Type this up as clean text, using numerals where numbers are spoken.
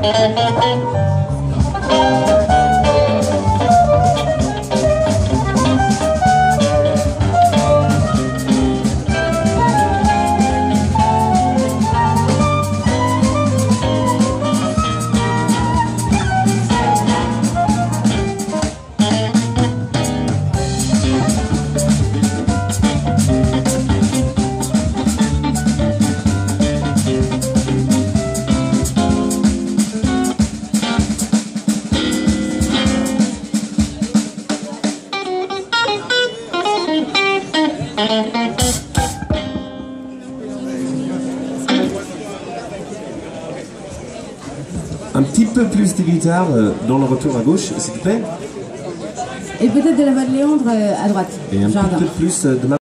Un petit peu plus de guitare dans le retour à gauche, s'il te plaît. Et peut-être de la voix de Léandre à droite. Et un petit peu plus de ma